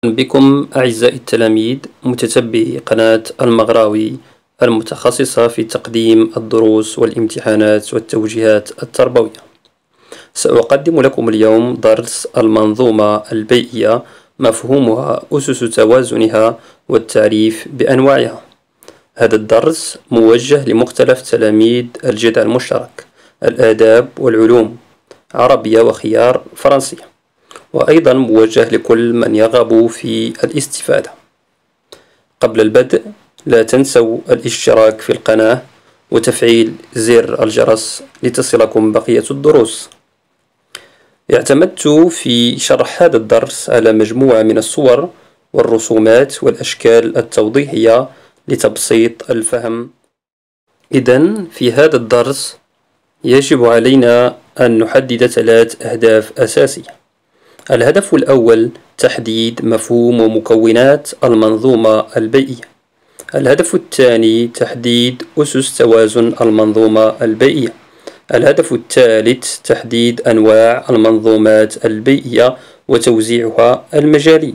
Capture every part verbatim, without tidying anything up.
بكم أعزائي التلاميذ متتبعي قناة المغراوي المتخصصة في تقديم الدروس والامتحانات والتوجيهات التربوية. سأقدم لكم اليوم درس المنظومة البيئية، مفهومها، أسس توازنها، والتعريف بأنواعها. هذا الدرس موجه لمختلف تلاميذ الجذع المشترك، الآداب والعلوم، عربية وخيار فرنسية، وأيضا موجه لكل من يرغب في الاستفادة. قبل البدء لا تنسوا الاشتراك في القناة وتفعيل زر الجرس لتصلكم بقية الدروس. اعتمدت في شرح هذا الدرس على مجموعة من الصور والرسومات والأشكال التوضيحية لتبسيط الفهم. إذن في هذا الدرس يجب علينا أن نحدد ثلاث أهداف أساسية. الهدف الأول تحديد مفهوم ومكونات المنظومة البيئية. الهدف الثاني تحديد أسس توازن المنظومة البيئية. الهدف الثالث تحديد أنواع المنظومات البيئية وتوزيعها المجالي.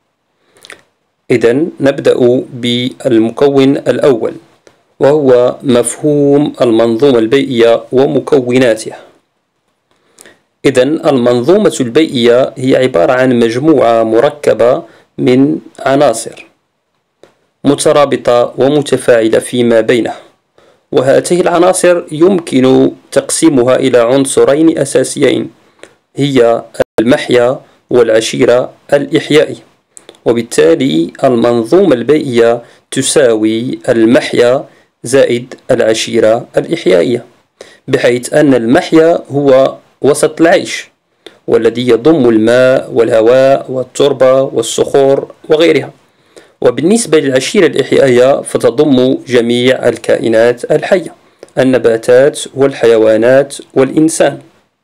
إذن نبدأ بالمكون الأول، وهو مفهوم المنظومة البيئية ومكوناتها. إذن المنظومة البيئية هي عبارة عن مجموعة مركبة من عناصر مترابطة ومتفاعلة فيما بينها، وهذه العناصر يمكن تقسيمها إلى عنصرين أساسيين، هي المحيا والعشيرة الإحيائية. وبالتالي المنظومة البيئية تساوي المحيا زائد العشيرة الإحيائية، بحيث أن المحيا هو وسط العيش، والذي يضم الماء والهواء والتربة والصخور وغيرها. وبالنسبة للعشيرة الإحيائية فتضم جميع الكائنات الحية، النباتات والحيوانات والإنسان.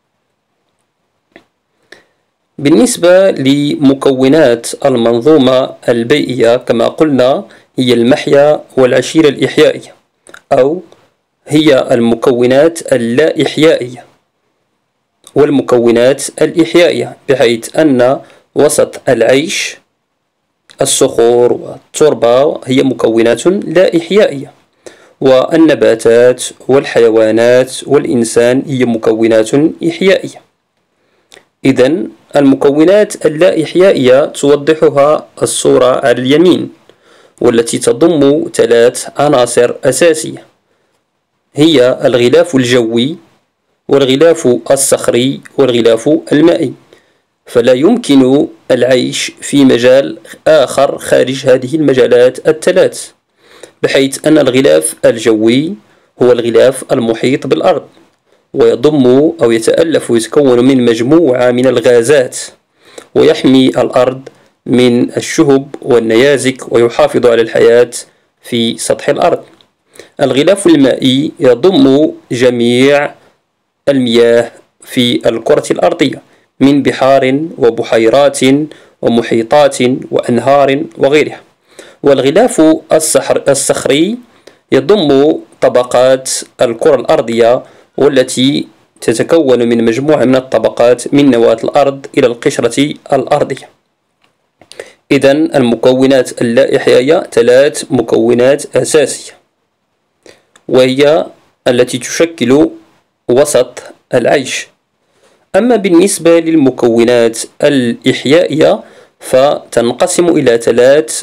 بالنسبة لمكونات المنظومة البيئية كما قلنا هي المحيا والعشيرة الإحيائية، أو هي المكونات اللا إحيائية والمكونات الإحيائية، بحيث أن وسط العيش الصخور والتربة هي مكونات لا إحيائية، والنباتات والحيوانات والإنسان هي مكونات إحيائية. إذن المكونات اللا إحيائية توضحها الصورة على اليمين، والتي تضم ثلاث عناصر أساسية، هي الغلاف الجوي والغلاف الصخري والغلاف المائي. فلا يمكن العيش في مجال آخر خارج هذه المجالات الثلاث، بحيث أن الغلاف الجوي هو الغلاف المحيط بالأرض، ويضم أو يتألف ويتكون من مجموعة من الغازات، ويحمي الأرض من الشهب والنيازك ويحافظ على الحياة في سطح الأرض. الغلاف المائي يضم جميع المياه في الكرة الأرضية من بحار وبحيرات ومحيطات وأنهار وغيرها. والغلاف الصخري يضم طبقات الكرة الأرضية، والتي تتكون من مجموعة من الطبقات من نواة الأرض إلى القشرة الأرضية. إذن المكونات اللا إحيائية ثلاث مكونات أساسية، وهي التي تشكل وسط العيش. أما بالنسبة للمكونات الإحيائية فتنقسم إلى ثلاث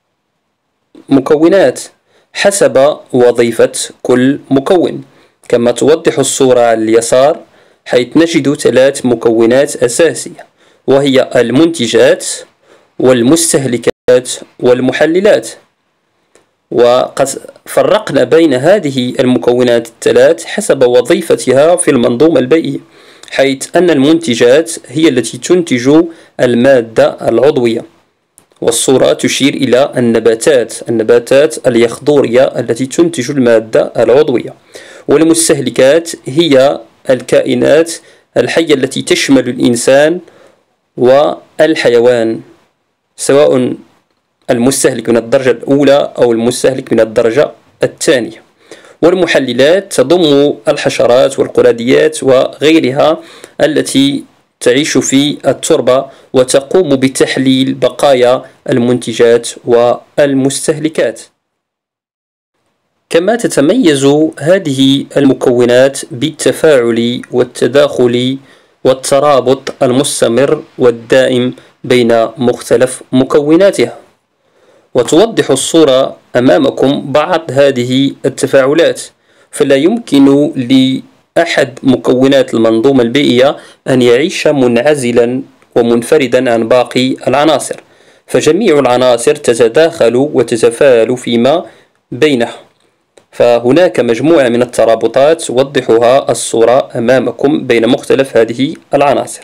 مكونات حسب وظيفة كل مكون، كما توضح الصورة على اليسار، حيث نجد ثلاث مكونات أساسية، وهي المنتجات والمستهلكات والمحللات. وقد فرقنا بين هذه المكونات الثلاث حسب وظيفتها في المنظومة البيئية، حيث أن المنتجات هي التي تنتج المادة العضوية، والصورة تشير إلى النباتات النباتات اليخضورية التي تنتج المادة العضوية. والمستهلكات هي الكائنات الحية التي تشمل الإنسان والحيوان، سواء المستهلك من الدرجة الأولى أو المستهلك من الدرجة الثانية. والمحللات تضم الحشرات والقراديات وغيرها التي تعيش في التربة وتقوم بتحليل بقايا المنتجات والمستهلكات. كما تتميز هذه المكونات بالتفاعل والتداخل والترابط المستمر والدائم بين مختلف مكوناتها. وتوضح الصورة أمامكم بعض هذه التفاعلات، فلا يمكن لأحد مكونات المنظومة البيئية أن يعيش منعزلا ومنفردا عن باقي العناصر، فجميع العناصر تتداخل وتتفاعل فيما بينها. فهناك مجموعة من الترابطات توضحها الصورة أمامكم بين مختلف هذه العناصر.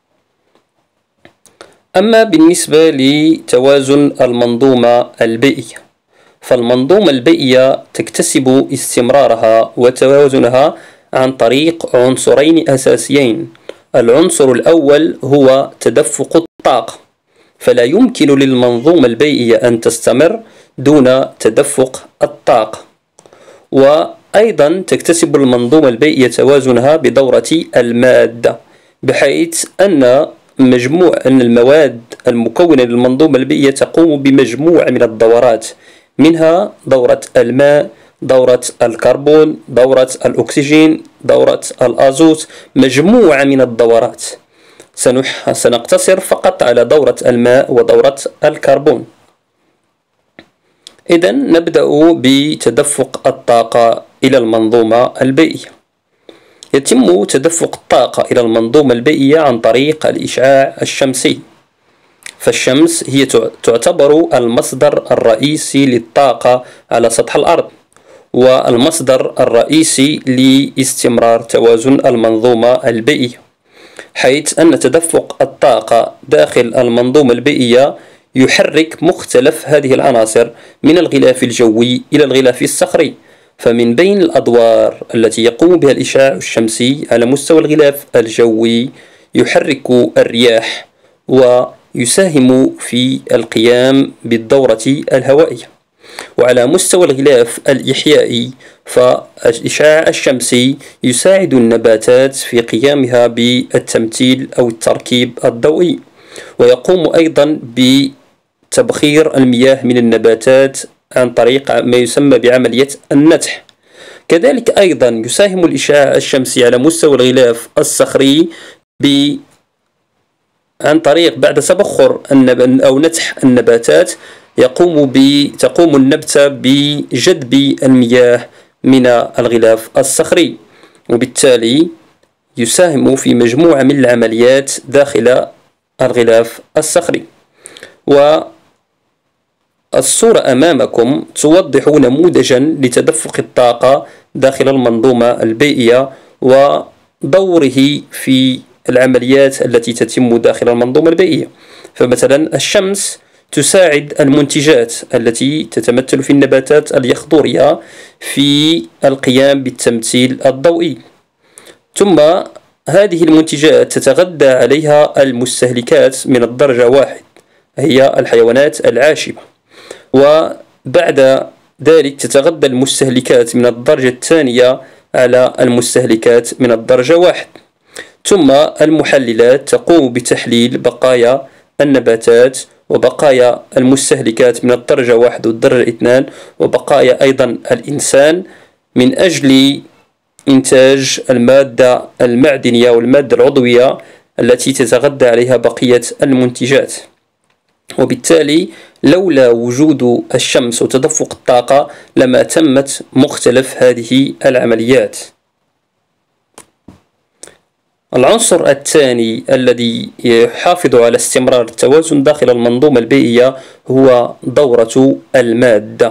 أما بالنسبة لتوازن المنظومة البيئية، فالمنظومة البيئية تكتسب استمرارها وتوازنها عن طريق عنصرين أساسيين. العنصر الأول هو تدفق الطاقة، فلا يمكن للمنظومة البيئية أن تستمر دون تدفق الطاقة. وأيضا تكتسب المنظومة البيئية توازنها بدورة المادة، بحيث أن مجموع أن المواد المكونة للمنظومة البيئية تقوم بمجموعة من الدورات، منها دورة الماء، دورة الكربون، دورة الأكسجين، دورة الأزوت، مجموعة من الدورات. سنقتصر فقط على دورة الماء ودورة الكربون. إذن نبدأ بتدفق الطاقة إلى المنظومة البيئية. يتم تدفق الطاقة إلى المنظومة البيئية عن طريق الإشعاع الشمسي، فالشمس هي تعتبر المصدر الرئيسي للطاقة على سطح الأرض، والمصدر الرئيسي لاستمرار توازن المنظومة البيئية، حيث أن تدفق الطاقة داخل المنظومة البيئية يحرك مختلف هذه العناصر من الغلاف الجوي إلى الغلاف الصخري. فمن بين الأدوار التي يقوم بها الإشعاع الشمسي على مستوى الغلاف الجوي يحرك الرياح ويساهم في القيام بالدورة الهوائية. وعلى مستوى الغلاف الإحيائي فالإشعاع الشمسي يساعد النباتات في قيامها بالتمثيل أو التركيب الضوئي، ويقوم أيضا بتبخير المياه من النباتات عن طريق ما يسمى بعملية النتح. كذلك أيضا يساهم الإشعاع الشمسي على مستوى الغلاف الصخري ب عن طريق بعد تبخر أو نتح النباتات يقوم ب تقوم النبتة بجذب المياه من الغلاف الصخري، وبالتالي يساهم في مجموعة من العمليات داخل الغلاف الصخري. والصورة أمامكم توضح نموذجا لتدفق الطاقة داخل المنظومة البيئية ودوره في العمليات التي تتم داخل المنظومة البيئية. فمثلا الشمس تساعد المنتجات التي تتمثل في النباتات اليخضورية في القيام بالتمثيل الضوئي، ثم هذه المنتجات تتغذى عليها المستهلكات من الدرجة واحد، هي الحيوانات العاشبة، وبعد ذلك تتغذى المستهلكات من الدرجة الثانية على المستهلكات من الدرجة واحد، ثم المحللات تقوم بتحليل بقايا النباتات وبقايا المستهلكات من الدرجة واحد والدرجة اثنان وبقايا أيضا الإنسان من أجل إنتاج المادة المعدنية والمادة العضوية التي تتغذى عليها بقية المنتجات. وبالتالي لولا وجود الشمس وتدفق الطاقة لما تمت مختلف هذه العمليات. العنصر الثاني الذي يحافظ على استمرار التوازن داخل المنظومة البيئية هو دورة المادة،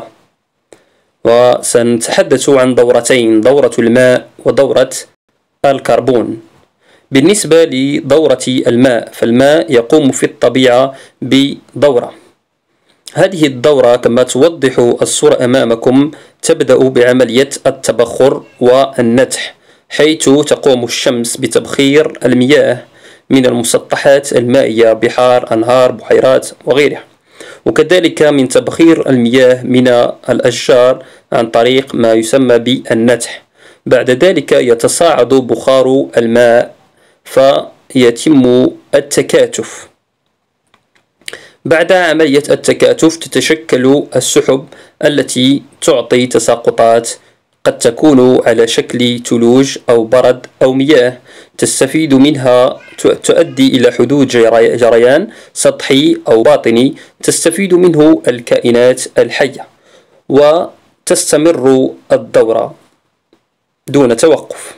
وسنتحدث عن دورتين، دورة الماء ودورة الكربون. بالنسبة لدورة الماء فالماء يقوم في الطبيعة بدورة، هذه الدورة كما توضح الصورة أمامكم تبدأ بعملية التبخر والنتح، حيث تقوم الشمس بتبخير المياه من المسطحات المائية، بحار، أنهار، بحيرات وغيرها، وكذلك من تبخير المياه من الأشجار عن طريق ما يسمى بالنتح. بعد ذلك يتصاعد بخار الماء يتم التكاتف. بعد عملية التكاتف تتشكل السحب التي تعطي تساقطات قد تكون على شكل ثلوج أو برد أو مياه، تستفيد منها تؤدي إلى حدوث جريان سطحي أو باطني تستفيد منه الكائنات الحية، وتستمر الدورة دون توقف.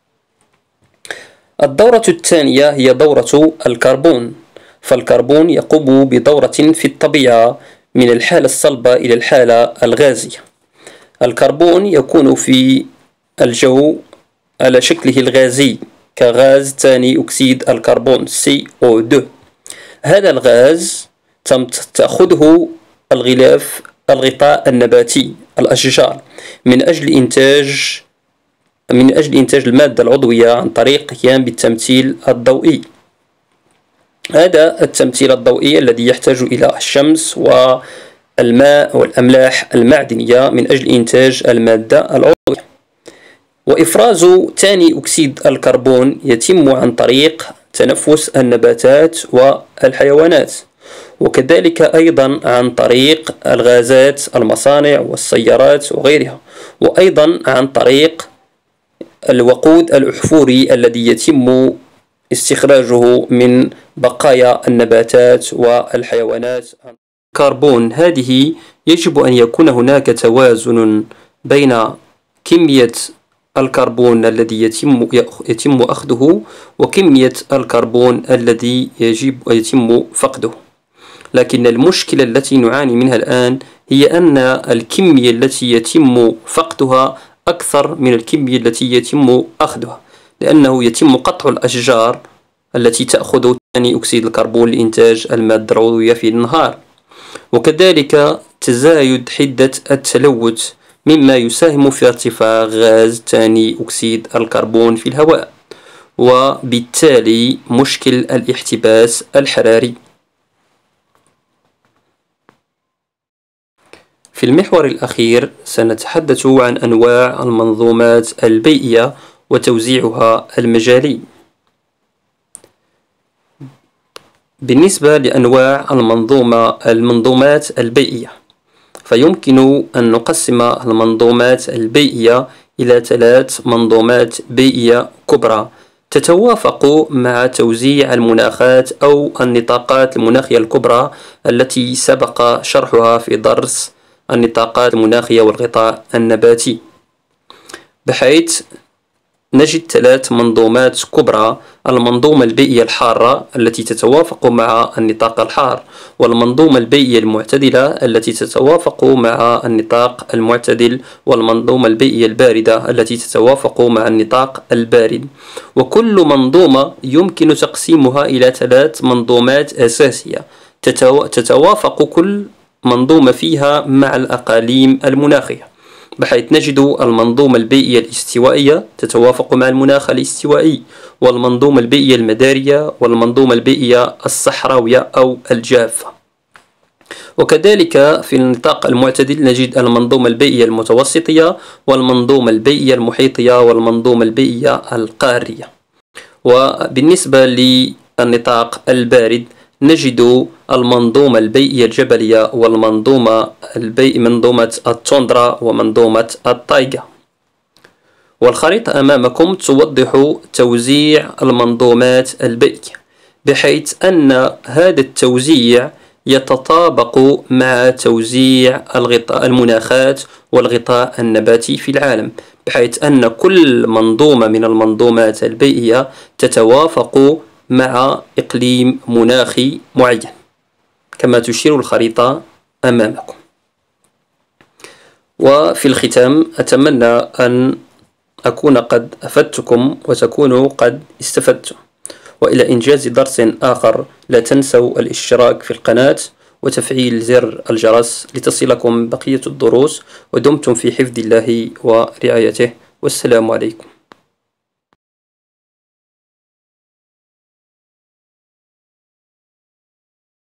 الدورة الثانية هي دورة الكربون، فالكربون يقوم بدورة في الطبيعة من الحالة الصلبة إلى الحالة الغازية. الكربون يكون في الجو على شكله الغازي كغاز ثاني أكسيد الكربون سي أو اثنين. هذا الغاز تأخذه الغلاف الغطاء النباتي الأشجار من أجل إنتاج من أجل إنتاج المادة العضوية عن طريق القيام بالتمثيل الضوئي. هذا التمثيل الضوئي الذي يحتاج إلى الشمس والماء والأملاح المعدنية من أجل إنتاج المادة العضوية. وإفراز ثاني أكسيد الكربون يتم عن طريق تنفس النباتات والحيوانات، وكذلك أيضا عن طريق الغازات المصانع والسيارات وغيرها، وأيضا عن طريق الوقود الأحفوري الذي يتم استخراجه من بقايا النباتات والحيوانات. الكربون هذه يجب أن يكون هناك توازن بين كمية الكربون الذي يتم يتم أخذه وكمية الكربون الذي يجب يتم فقده. لكن المشكلة التي نعاني منها الآن هي أن الكمية التي يتم فقدها أكثر من الكمية التي يتم أخذها، لأنه يتم قطع الأشجار التي تأخذ ثاني أكسيد الكربون لإنتاج المادة العضوية في النهار، وكذلك تزايد حدة التلوث مما يساهم في ارتفاع غاز ثاني أكسيد الكربون في الهواء، وبالتالي مشكل الاحتباس الحراري. في المحور الأخير سنتحدث عن أنواع المنظومات البيئية وتوزيعها المجالي. بالنسبة لأنواع المنظومة المنظومات البيئية، فيمكن أن نقسم المنظومات البيئية إلى ثلاث منظومات بيئية كبرى تتوافق مع توزيع المناخات أو النطاقات المناخية الكبرى التي سبق شرحها في درس النطاقات المناخية والغطاء النباتي، بحيث نجد ثلاث منظومات كبرى: المنظومة البيئية الحارة التي تتوافق مع النطاق الحار، والمنظومة البيئية المعتدلة التي تتوافق مع النطاق المعتدل، والمنظومة البيئية الباردة التي تتوافق مع النطاق البارد. وكل منظومة يمكن تقسيمها إلى ثلاث منظومات أساسية تتوافق كل منظومة فيها مع الأقاليم المناخية، بحيث نجد المنظومة البيئية الاستوائية تتوافق مع المناخ الاستوائي، والمنظومة البيئية المدارية، والمنظومة البيئية الصحراوية أو الجافة. وكذلك في النطاق المعتدل نجد المنظومة البيئية المتوسطية، والمنظومة البيئية المحيطية، والمنظومة البيئية القارية. وبالنسبة للنطاق البارد نجد المنظومة البيئية الجبلية، والمنظومة البيئية منظومة التوندرا، ومنظومة التايغا. والخريطة أمامكم توضح توزيع المنظومات البيئية، بحيث أن هذا التوزيع يتطابق مع توزيع الغطاء المناخات والغطاء النباتي في العالم، بحيث أن كل منظومة من المنظومات البيئية تتوافق مع إقليم مناخي معين كما تشير الخريطة أمامكم. وفي الختام أتمنى أن أكون قد أفدتكم وتكونوا قد استفدتم، وإلى إنجاز درس آخر لا تنسوا الاشتراك في القناة وتفعيل زر الجرس لتصلكم بقية الدروس، ودمتم في حفظ الله ورعايته، والسلام عليكم.